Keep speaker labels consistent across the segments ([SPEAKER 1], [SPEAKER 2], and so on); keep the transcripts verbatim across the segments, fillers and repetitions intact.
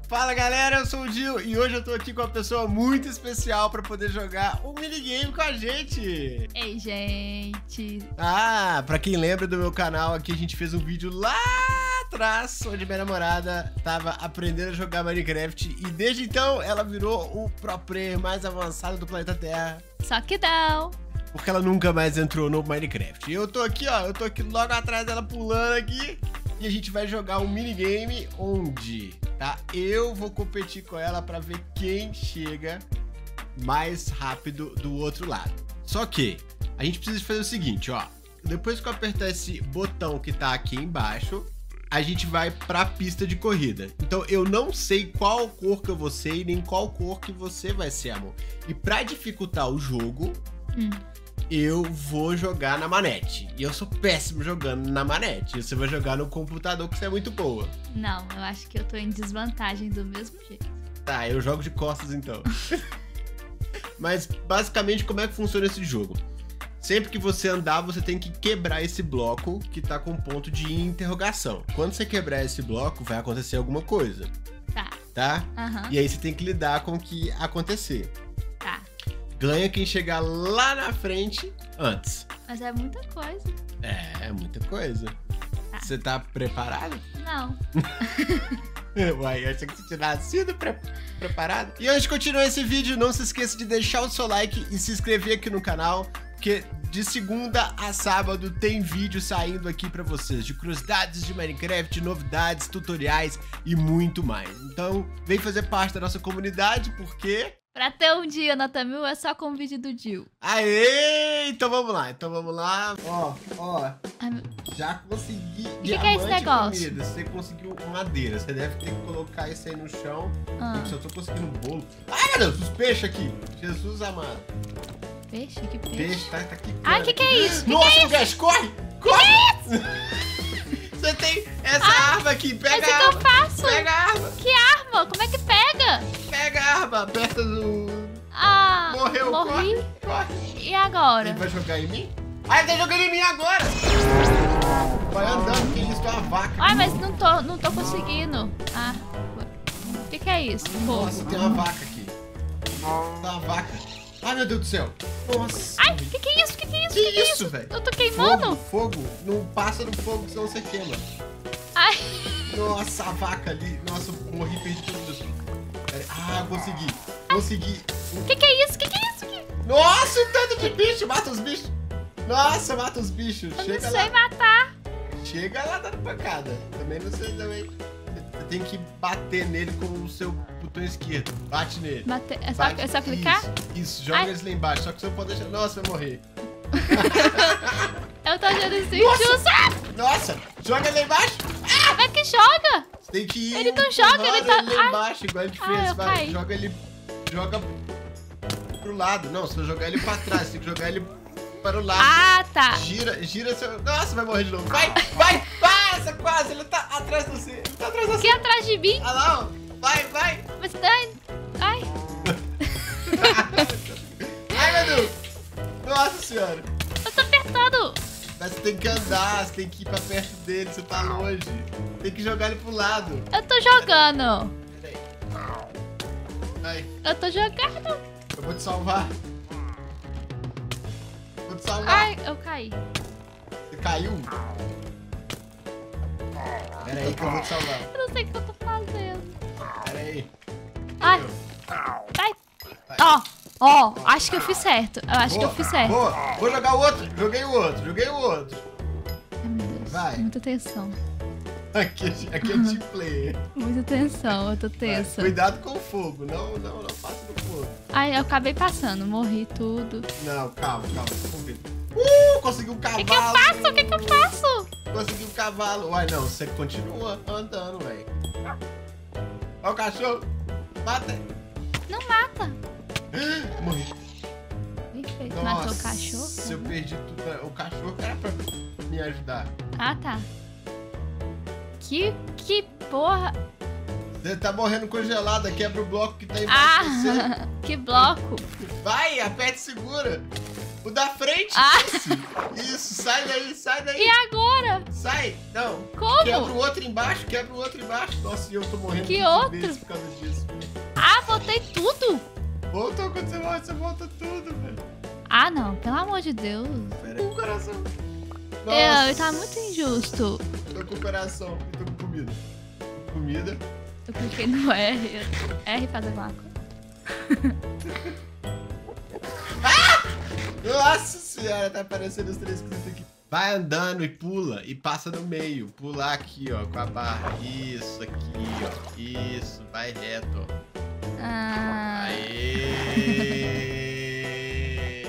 [SPEAKER 1] Fala galera, eu sou o Gil e hoje eu tô aqui com uma pessoa muito especial pra poder jogar um minigame com a gente.
[SPEAKER 2] Ei, gente.
[SPEAKER 1] Ah, pra quem lembra do meu canal aqui, a gente fez um vídeo lá atrás, onde minha namorada tava aprendendo a jogar Minecraft e desde então ela virou o pro player mais avançado do planeta Terra.
[SPEAKER 2] Só que não.
[SPEAKER 1] Porque ela nunca mais entrou no Minecraft. E eu tô aqui, ó, eu tô aqui logo atrás dela pulando aqui. E a gente vai jogar um minigame onde, tá? Eu vou competir com ela pra ver quem chega mais rápido do outro lado. Só que a gente precisa fazer o seguinte, ó. Depois que eu apertar esse botão que tá aqui embaixo, a gente vai pra pista de corrida. Então eu não sei qual cor que eu vou ser e nem qual cor que você vai ser, amor. E pra dificultar o jogo... Hum. Eu vou jogar na manete. E eu sou péssimo jogando na manete. E você vai jogar no computador, que você é muito boa.
[SPEAKER 2] Não, eu acho que eu tô em desvantagem do mesmo jeito.
[SPEAKER 1] Tá, eu jogo de costas então. Mas basicamente como é que funciona esse jogo? Sempre que você andar, você tem que quebrar esse bloco que tá com ponto de interrogação. Quando você quebrar esse bloco, vai acontecer alguma coisa.
[SPEAKER 2] Tá.
[SPEAKER 1] Tá?
[SPEAKER 2] Uhum.
[SPEAKER 1] E aí você tem que lidar com o que acontecer.
[SPEAKER 2] Tá.
[SPEAKER 1] Ganha quem chegar lá na frente antes.
[SPEAKER 2] Mas é muita coisa.
[SPEAKER 1] É, é muita coisa.
[SPEAKER 2] Tá.
[SPEAKER 1] Você tá preparado?
[SPEAKER 2] Não.
[SPEAKER 1] Uai, eu achei que você tinha nascido pre preparado. E antes de continuar esse vídeo, não se esqueça de deixar o seu like e se inscrever aqui no canal, porque de segunda a sábado tem vídeo saindo aqui pra vocês, de curiosidades de Minecraft, novidades, tutoriais e muito mais. Então, vem fazer parte da nossa comunidade, porque...
[SPEAKER 2] Pra ter um dia nota mil é só com o vídeo do Gil.
[SPEAKER 1] Aê! Então vamos lá, então vamos lá. Ó, ó,
[SPEAKER 2] Ai, meu...
[SPEAKER 1] já consegui.
[SPEAKER 2] O que, que é esse negócio?
[SPEAKER 1] Comida. Você conseguiu madeira, você deve ter que colocar isso aí no chão.
[SPEAKER 2] Ah.
[SPEAKER 1] Eu só tô conseguindo bolo. Ai, meu Deus, os peixes aqui. Jesus amado.
[SPEAKER 2] Peixe? Que peixe?
[SPEAKER 1] Peixe, tá, tá aqui.
[SPEAKER 2] Ai, o que, que é isso? Que
[SPEAKER 1] Nossa,
[SPEAKER 2] que é
[SPEAKER 1] o gás, corre! Corre! Que é isso? Você tem essa
[SPEAKER 2] Ai,
[SPEAKER 1] arma aqui, pega
[SPEAKER 2] mas
[SPEAKER 1] a
[SPEAKER 2] o que
[SPEAKER 1] arma.
[SPEAKER 2] eu faço?
[SPEAKER 1] Pega a arma.
[SPEAKER 2] Que arma? Como é que pega?
[SPEAKER 1] Pega a arma, aperta no...
[SPEAKER 2] Ah,
[SPEAKER 1] Morreu,
[SPEAKER 2] morri.
[SPEAKER 1] corre, corre.
[SPEAKER 2] E agora?
[SPEAKER 1] Ele vai jogar em mim? Ah, ele tá jogando em mim agora! Vai andando, que isso, tem uma vaca.
[SPEAKER 2] Ai, mas não tô, não tô conseguindo. Ah, o que, que é isso?
[SPEAKER 1] Nossa, tem uma vaca aqui. Tem uma vaca. Ai, meu Deus do céu. Nossa.
[SPEAKER 2] Ai, o que, que é isso? O que, que é isso?
[SPEAKER 1] Que,
[SPEAKER 2] que, que é
[SPEAKER 1] isso, velho?
[SPEAKER 2] Eu tô queimando?
[SPEAKER 1] Fogo, fogo. Não passa no fogo, senão você queima.
[SPEAKER 2] Ai.
[SPEAKER 1] Nossa, a vaca ali. Nossa, eu morri, perdi tudo. Ah, consegui. Consegui.
[SPEAKER 2] O que, que é isso? O que, que é isso?
[SPEAKER 1] Nossa, um tanto de bicho. Mata os bichos. Nossa, mata os bichos.
[SPEAKER 2] Eu
[SPEAKER 1] Chega
[SPEAKER 2] não sei
[SPEAKER 1] lá.
[SPEAKER 2] matar.
[SPEAKER 1] Chega lá dando pancada. Também não sei também. Você tem que bater nele com o seu botão esquerdo. Bate nele.
[SPEAKER 2] Bate... É, só,
[SPEAKER 1] Bate.
[SPEAKER 2] é só clicar?
[SPEAKER 1] Isso, isso. joga
[SPEAKER 2] Ai.
[SPEAKER 1] eles lá embaixo. Só que você não pode deixar. Nossa, vai morrer.
[SPEAKER 2] Eu tô achando isso
[SPEAKER 1] Nossa.
[SPEAKER 2] injusto.
[SPEAKER 1] Nossa, joga ele lá embaixo.
[SPEAKER 2] Como é que joga?
[SPEAKER 1] Você tem que ir.
[SPEAKER 2] Ele não joga, ele tá-
[SPEAKER 1] Ele lá
[SPEAKER 2] Ai.
[SPEAKER 1] embaixo, igual a gente
[SPEAKER 2] Ai,
[SPEAKER 1] fez.
[SPEAKER 2] eu
[SPEAKER 1] Vai,
[SPEAKER 2] caí.
[SPEAKER 1] joga ele. Joga pro lado. Não, você vai jogar ele pra trás. Você tem que jogar ele para o lado.
[SPEAKER 2] Ah, tá.
[SPEAKER 1] Gira, gira seu. Nossa, vai morrer de novo. Vai, vai, passa quase. Ele tá atrás de você. Ele tá atrás de você.
[SPEAKER 2] Aqui atrás de mim?
[SPEAKER 1] Ah, não. Vai, vai.
[SPEAKER 2] Mas ai. Ai.
[SPEAKER 1] Ai, meu Deus. Nossa senhora.
[SPEAKER 2] Eu tô apertando.
[SPEAKER 1] Mas você tem que andar, você tem que ir pra perto dele, você tá longe. Tem que jogar ele pro lado.
[SPEAKER 2] Eu tô jogando.
[SPEAKER 1] Peraí. Ai,
[SPEAKER 2] Eu tô jogando.
[SPEAKER 1] eu vou te salvar. Vou te salvar.
[SPEAKER 2] Ai, eu caí.
[SPEAKER 1] Você caiu? Pera aí que eu vou te salvar.
[SPEAKER 2] Eu não sei o que eu tô fazendo.
[SPEAKER 1] Pera aí.
[SPEAKER 2] Ai. Vai. Ó, ó. Acho que eu fiz certo. Eu acho que eu
[SPEAKER 1] Boa,
[SPEAKER 2] fiz certo.
[SPEAKER 1] Boa. Vou jogar o outro. Joguei o outro. Joguei o outro.
[SPEAKER 2] Ai, meu Deus.
[SPEAKER 1] Vai.
[SPEAKER 2] Muita tensão.
[SPEAKER 1] Aqui, aqui é team player.
[SPEAKER 2] Muita tensão. Eu tô
[SPEAKER 1] Vai,
[SPEAKER 2] tensa.
[SPEAKER 1] cuidado com o fogo. Não, não, não passa no fogo.
[SPEAKER 2] Ai, eu acabei passando. Morri tudo.
[SPEAKER 1] Não, calma, calma. Vamos ver. Uh, consegui um
[SPEAKER 2] O
[SPEAKER 1] cavalo.
[SPEAKER 2] que, que eu faço? O que, que eu faço?
[SPEAKER 1] Consegui um cavalo. Uai, não, você continua andando, velho. Olha o cachorro. Mata.
[SPEAKER 2] Não mata.
[SPEAKER 1] Morri.
[SPEAKER 2] Perfeito.
[SPEAKER 1] Nossa,
[SPEAKER 2] Matou o cachorro?
[SPEAKER 1] eu perdi tudo. O cachorro era pra me ajudar.
[SPEAKER 2] Ah, tá. Que, que porra.
[SPEAKER 1] Você tá morrendo congelado. Quebra o bloco que tá embaixo de você.
[SPEAKER 2] Ah, que bloco.
[SPEAKER 1] Vai, aperta e segura. O da frente.
[SPEAKER 2] Ah.
[SPEAKER 1] Esse. Isso, sai daí, sai daí.
[SPEAKER 2] E agora?
[SPEAKER 1] Sai. Não.
[SPEAKER 2] Como?
[SPEAKER 1] Quebra o outro embaixo, quebra o outro embaixo. Nossa, e eu tô morrendo
[SPEAKER 2] Que
[SPEAKER 1] de
[SPEAKER 2] outro?
[SPEAKER 1] vezes por causa disso.
[SPEAKER 2] Ah, botei tudo.
[SPEAKER 1] Voltou quando você volta, você volta tudo, velho.
[SPEAKER 2] Ah, não. Pelo amor de Deus.
[SPEAKER 1] Pera aí. O coração.
[SPEAKER 2] Eu, tá muito injusto.
[SPEAKER 1] Tô com coração. Eu tô com comida. Com comida.
[SPEAKER 2] Eu cliquei no R. R fazer vácuo.
[SPEAKER 1] Nossa senhora, tá aparecendo os três cliques aqui. Vai andando e pula e passa no meio. Pular aqui, ó, com a barra. Isso aqui, ó. Isso, vai reto, ó.
[SPEAKER 2] Ah.
[SPEAKER 1] Aê!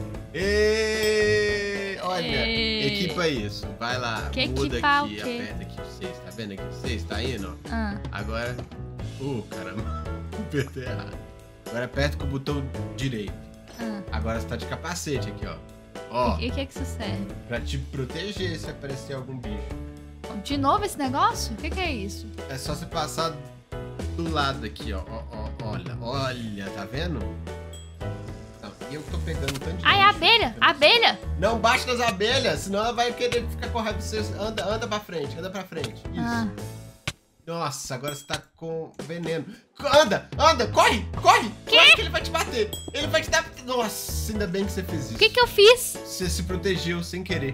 [SPEAKER 1] Ê! Olha,
[SPEAKER 2] Ê.
[SPEAKER 1] equipa isso. Vai lá,
[SPEAKER 2] Que
[SPEAKER 1] muda
[SPEAKER 2] equipar
[SPEAKER 1] aqui,
[SPEAKER 2] o quê?
[SPEAKER 1] aperta aqui o seis. Tá vendo aqui o seis? Tá indo, ó.
[SPEAKER 2] Ah.
[SPEAKER 1] Agora... Uh, caramba. Apertei errado. Agora aperta com o botão direito.
[SPEAKER 2] Ah.
[SPEAKER 1] Agora você tá de capacete aqui, ó. Ó,
[SPEAKER 2] E o que que isso serve?
[SPEAKER 1] pra te proteger se aparecer algum bicho.
[SPEAKER 2] De novo esse negócio? O que que é isso?
[SPEAKER 1] É só você passar do lado aqui, ó. Ó, ó, olha, olha, tá vendo? Não, eu tô pegando um tanto de
[SPEAKER 2] Ai,
[SPEAKER 1] bicho.
[SPEAKER 2] abelha! Abelha!
[SPEAKER 1] Não bate nas abelhas, senão ela vai querer ficar com raiva de você. Anda, anda pra frente, anda pra frente. Isso.
[SPEAKER 2] Ah.
[SPEAKER 1] Nossa, agora você tá com veneno. Anda, anda, corre, corre!
[SPEAKER 2] Quê?
[SPEAKER 1] Corre que ele vai te bater. Ele vai te dar... Nossa, ainda bem que você fez isso.
[SPEAKER 2] O que que eu fiz?
[SPEAKER 1] Você se protegeu sem querer.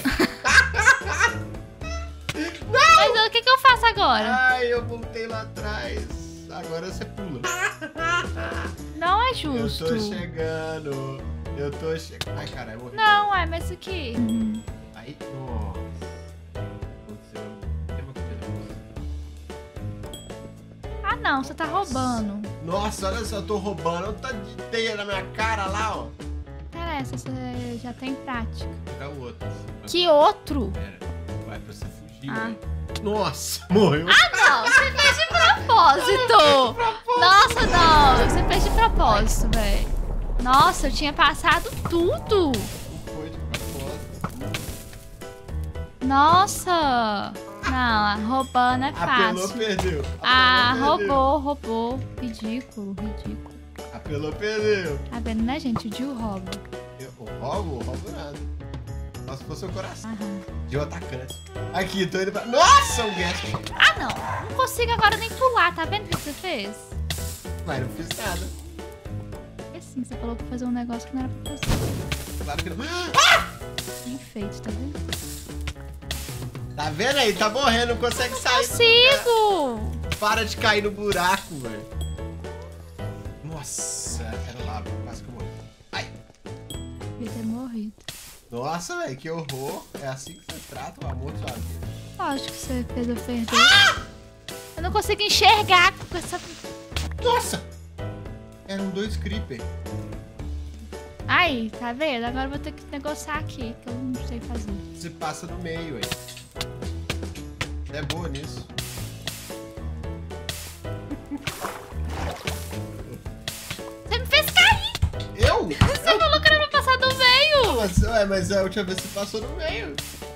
[SPEAKER 2] Mas o que que eu faço agora?
[SPEAKER 1] Ai, eu voltei lá atrás. Agora você pula.
[SPEAKER 2] Não é
[SPEAKER 1] Eu
[SPEAKER 2] justo.
[SPEAKER 1] tô chegando. Eu tô chegando. Ai, caralho, eu morri.
[SPEAKER 2] Não, é, mas isso aqui.
[SPEAKER 1] Aí, nossa. Aconteceu. Tem uma coisa.
[SPEAKER 2] Ah, não, você tá roubando.
[SPEAKER 1] Nossa, olha só, eu tô roubando. Olha o tanto de teia na minha cara lá, ó.
[SPEAKER 2] Não interessa, você já tem prática.
[SPEAKER 1] Vou pegar o outro.
[SPEAKER 2] Que outro?
[SPEAKER 1] Pera, vai pra você fugir,
[SPEAKER 2] Ah.
[SPEAKER 1] né? Nossa, morreu.
[SPEAKER 2] Ah, não, você fez de propósito. Nossa, não, você fez de propósito, velho. Nossa, eu tinha passado tudo.
[SPEAKER 1] Foi de propósito.
[SPEAKER 2] Nossa. Não, roubando é
[SPEAKER 1] Apelou,
[SPEAKER 2] fácil.
[SPEAKER 1] perdeu. Apelou,
[SPEAKER 2] Ah,
[SPEAKER 1] perdeu.
[SPEAKER 2] roubou, roubou. Ridículo, ridículo.
[SPEAKER 1] Apelou, perdeu.
[SPEAKER 2] Tá vendo, né, gente? O Jill rouba.
[SPEAKER 1] Eu roubo, roubo nada. Só se fosse o coração.
[SPEAKER 2] Aham.
[SPEAKER 1] De um atacante. Aqui, tô indo pra... Nossa, um guest.
[SPEAKER 2] Ah, não. Não consigo agora nem pular. Tá vendo o que você fez?
[SPEAKER 1] Mas não fiz nada.
[SPEAKER 2] É assim, você falou pra fazer um negócio que não era pra fazer.
[SPEAKER 1] Claro que não. Ah!
[SPEAKER 2] Enfeite, tá vendo?
[SPEAKER 1] Tá vendo aí? Tá morrendo, não consegue
[SPEAKER 2] Não
[SPEAKER 1] sair.
[SPEAKER 2] consigo.
[SPEAKER 1] Para de cair no buraco, velho. Nossa, era lá, quase que eu morri. Ai.
[SPEAKER 2] Devia ter morrido.
[SPEAKER 1] Nossa, velho, que horror. É assim que você trata o amor da sua vida.
[SPEAKER 2] Lógico que você fez eu perder. Eu não consigo enxergar com essa...
[SPEAKER 1] Nossa! Eram dois creeper.
[SPEAKER 2] Aí, tá vendo? Agora eu vou ter que negociar aqui, que eu não sei fazer.
[SPEAKER 1] Você passa no meio aí. É boa nisso.
[SPEAKER 2] Você me fez cair!
[SPEAKER 1] Eu?
[SPEAKER 2] Você
[SPEAKER 1] Eu?
[SPEAKER 2] falou que era pra passar do meio!
[SPEAKER 1] Mas, ué, mas a última vez você passou no meio.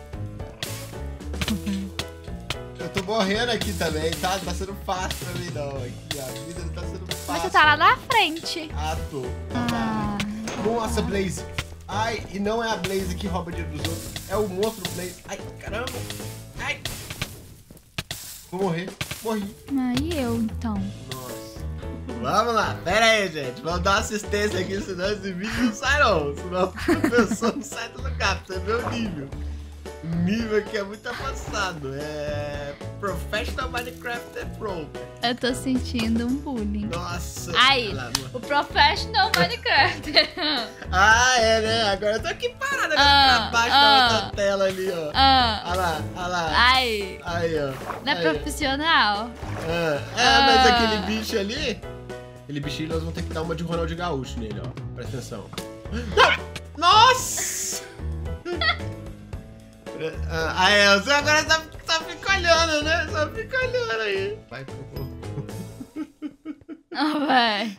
[SPEAKER 1] Eu tô morrendo aqui também, tá? Não tá sendo fácil pra mim, não. Aqui, a vida não tá sendo fácil.
[SPEAKER 2] Mas você tá lá na frente.
[SPEAKER 1] Ah, tô.
[SPEAKER 2] Ah.
[SPEAKER 1] Nossa, Blaze. Ai, e não é a Blaze que rouba dinheiro dos outros. É o monstro Blaze. Ai, caramba. Ai. Vou morrer. Morri.
[SPEAKER 2] Ah, e eu, então?
[SPEAKER 1] Nossa. Vamos lá. Pera aí, gente. Vamos dar uma assistência aqui, senão esse vídeo não sai, não. Senão a pessoa não sai do lugar, pra você ver o nível. O nível aqui é muito avançado. É... Professional Minecraft Pro.
[SPEAKER 2] Eu tô sentindo um bullying.
[SPEAKER 1] Nossa.
[SPEAKER 2] Aí,
[SPEAKER 1] Olha lá, amor.
[SPEAKER 2] o Professional Minecraft.
[SPEAKER 1] Ah, é, né? Agora eu tô aqui parada
[SPEAKER 2] Ah,
[SPEAKER 1] pra baixo
[SPEAKER 2] ah.
[SPEAKER 1] da outra tela ali, ó.
[SPEAKER 2] Ah,
[SPEAKER 1] Olha lá, olha lá.
[SPEAKER 2] ai,
[SPEAKER 1] Aí, ó.
[SPEAKER 2] não é
[SPEAKER 1] Aí.
[SPEAKER 2] profissional?
[SPEAKER 1] Ah, é,
[SPEAKER 2] Ah.
[SPEAKER 1] mas aquele bicho ali... Aquele bichinho, nós vamos ter que dar uma de Ronaldinho Gaúcho nele, ó. Presta atenção. Nossa! Ah, aí, você agora só, só fica olhando, né? Só fica olhando aí. Vai, por favor.
[SPEAKER 2] Não, véi.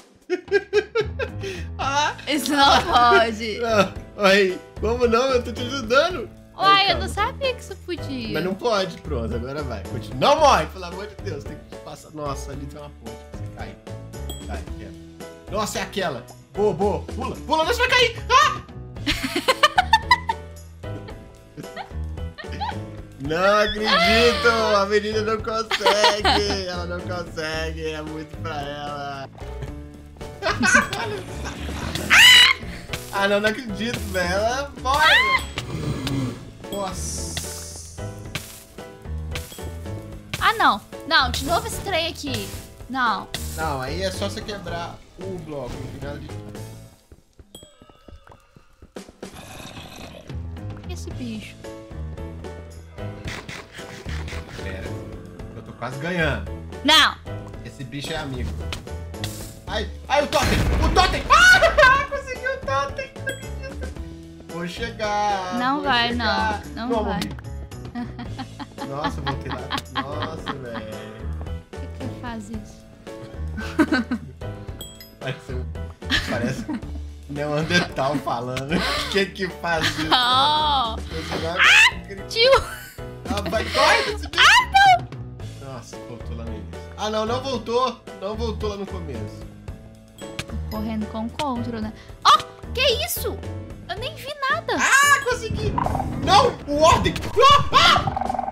[SPEAKER 1] Olha lá.
[SPEAKER 2] Isso não pode.
[SPEAKER 1] Ah, aí, como não? Eu tô te ajudando. Aí,
[SPEAKER 2] Uai, eu
[SPEAKER 1] calma.
[SPEAKER 2] não sabia que isso podia.
[SPEAKER 1] Mas não pode, pronto, agora vai. Continua. Não morre, pelo amor de Deus. Tem que passar. Nossa, ali tem uma ponte pra você cair. Cai, quebra. Nossa, é aquela. Boa, boa. Pula, pula, não, você vai cair. Ah! Não acredito! A menina não consegue! Ela não consegue, é muito pra ela. Ah, não, não acredito, velho. Ela morre! Nossa!
[SPEAKER 2] Ah, não. Não, de novo esse trem aqui. Não.
[SPEAKER 1] Não, aí é só você quebrar o bloco, no final de...
[SPEAKER 2] Esse bicho.
[SPEAKER 1] Pera, eu tô quase ganhando.
[SPEAKER 2] Não.
[SPEAKER 1] Esse bicho é amigo. Ai, ai, o totem! O totem! Ah, consegui o totem! Não acredito. Vou chegar.
[SPEAKER 2] Não
[SPEAKER 1] vou
[SPEAKER 2] vai,
[SPEAKER 1] chegar.
[SPEAKER 2] não. Não vai.
[SPEAKER 1] Morri. Nossa, voltei lá. Nossa, velho.
[SPEAKER 2] Por que que faz isso?
[SPEAKER 1] Parece um... Parece um Neandertal falando. O que que faz isso?
[SPEAKER 2] Oh.
[SPEAKER 1] Você vai...
[SPEAKER 2] Ah, tio!
[SPEAKER 1] Ah, vai, corre desse bicho! Ah, não! Nossa, voltou lá no início. Ah, não, não voltou. Não voltou lá no começo.
[SPEAKER 2] Correndo com o controle, né? Ó, oh, que isso? Eu nem vi nada.
[SPEAKER 1] Ah, consegui! Não, o ordem! Ah, ah!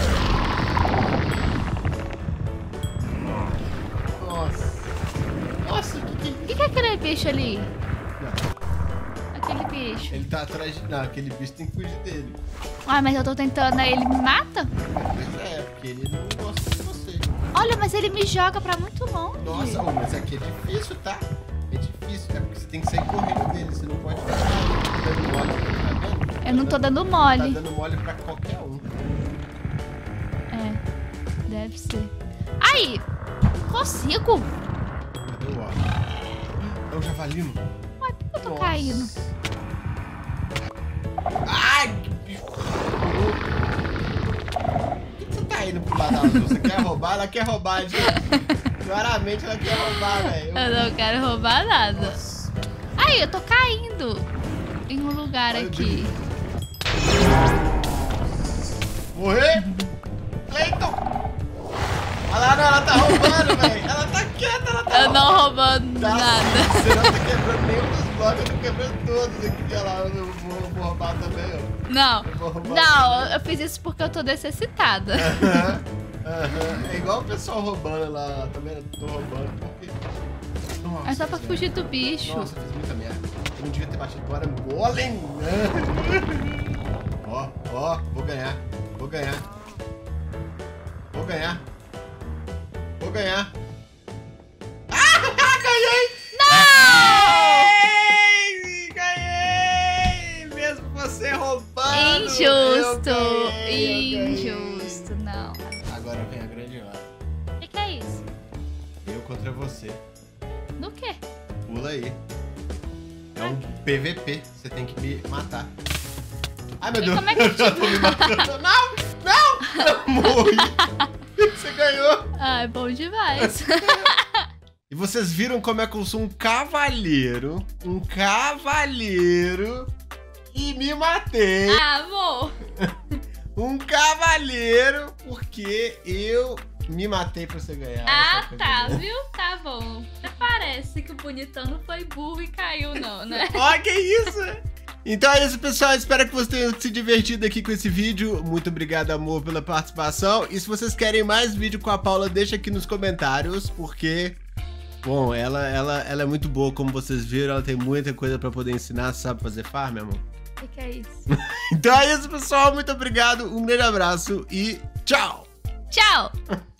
[SPEAKER 1] Nossa. Nossa, o que que...
[SPEAKER 2] O que, que é aquele bicho ali?
[SPEAKER 1] Não,
[SPEAKER 2] Aquele bicho.
[SPEAKER 1] ele tá atrás de... Não, aquele bicho tem que fugir dele.
[SPEAKER 2] Ah, mas eu tô tentando, aí ele me mata?
[SPEAKER 1] Pois é, porque ele não gosta de você.
[SPEAKER 2] Olha, mas ele me joga pra muito longe.
[SPEAKER 1] Nossa, oh, mas aqui é difícil, tá? É difícil, tá? Porque você tem que sair correndo dele, você não pode ficar dando mole, tá vendo?
[SPEAKER 2] Eu não tô dando mole.
[SPEAKER 1] Tá dando mole pra qualquer um.
[SPEAKER 2] É, deve ser. Aí, consigo?
[SPEAKER 1] Cadê o ó? É o javalino.
[SPEAKER 2] Ué, por que eu tô
[SPEAKER 1] Nossa.
[SPEAKER 2] caindo?
[SPEAKER 1] Ai, que bicho. Por que que você tá indo pro lado azul? Você quer roubar? Ela quer roubar, gente. Claramente ela quer roubar, velho.
[SPEAKER 2] Eu não quero roubar nada.
[SPEAKER 1] Nossa.
[SPEAKER 2] Aí, eu tô caindo em um lugar
[SPEAKER 1] Olha o
[SPEAKER 2] aqui.
[SPEAKER 1] Morrer? Cleiton! Olha lá, não, ela tá roubando, velho. Ela tá quieta, ela tá
[SPEAKER 2] Eu não roubando
[SPEAKER 1] Tá,
[SPEAKER 2] nada.
[SPEAKER 1] Você não tá quebrando nenhum dos blocos, eu tô quebrando todos aqui. Olha lá, eu vou, vou roubar também, ó.
[SPEAKER 2] Não,
[SPEAKER 1] Eu vou roubar
[SPEAKER 2] não, eu fiz isso porque eu tô necessitada.
[SPEAKER 1] Aham, aham. É igual o pessoal roubando lá, tá vendo? Eu tô roubando porque... Nossa,
[SPEAKER 2] É só pra
[SPEAKER 1] velho.
[SPEAKER 2] fugir do bicho.
[SPEAKER 1] Nossa, eu fiz muita merda. Eu não devia ter batido agora golem. Ó, ó, vou ganhar. Vou ganhar. Vou ganhar. Vou ganhar. Ah, ganhei!
[SPEAKER 2] Não!
[SPEAKER 1] Ganhei! Ganhei! Mesmo você roubando. eu
[SPEAKER 2] Injusto,
[SPEAKER 1] ganhei, eu
[SPEAKER 2] injusto,
[SPEAKER 1] ganhei.
[SPEAKER 2] não.
[SPEAKER 1] Agora vem a grande hora.
[SPEAKER 2] O que, que é isso?
[SPEAKER 1] Eu contra você.
[SPEAKER 2] Do quê?
[SPEAKER 1] Pula aí. É um P V P. Você tem que me matar. Ai, meu
[SPEAKER 2] E
[SPEAKER 1] Deus.
[SPEAKER 2] como é que eu
[SPEAKER 1] eu já
[SPEAKER 2] te-
[SPEAKER 1] tô me matando. Não! Não! Eu morri. Você ganhou.
[SPEAKER 2] Ah, é bom demais.
[SPEAKER 1] E vocês viram como é que eu sou um cavalheiro. Um cavalheiro. E me matei.
[SPEAKER 2] Ah, amor.
[SPEAKER 1] Um cavalheiro. Porque eu me matei pra você ganhar.
[SPEAKER 2] Ah,
[SPEAKER 1] Essa
[SPEAKER 2] tá,
[SPEAKER 1] coisa.
[SPEAKER 2] viu? Tá bom. Até parece que o bonitão não foi burro e caiu, não, né?
[SPEAKER 1] Ó, que isso! Então é isso, pessoal. Espero que vocês tenham se divertido aqui com esse vídeo. Muito obrigado, amor, pela participação. E se vocês querem mais vídeo com a Paula, deixa aqui nos comentários, porque... Bom, ela, ela, ela é muito boa, como vocês viram. Ela tem muita coisa pra poder ensinar. Sabe fazer farm, amor?
[SPEAKER 2] O que, que é isso?
[SPEAKER 1] Então é isso, pessoal. Muito obrigado. Um grande abraço e tchau!
[SPEAKER 2] Tchau!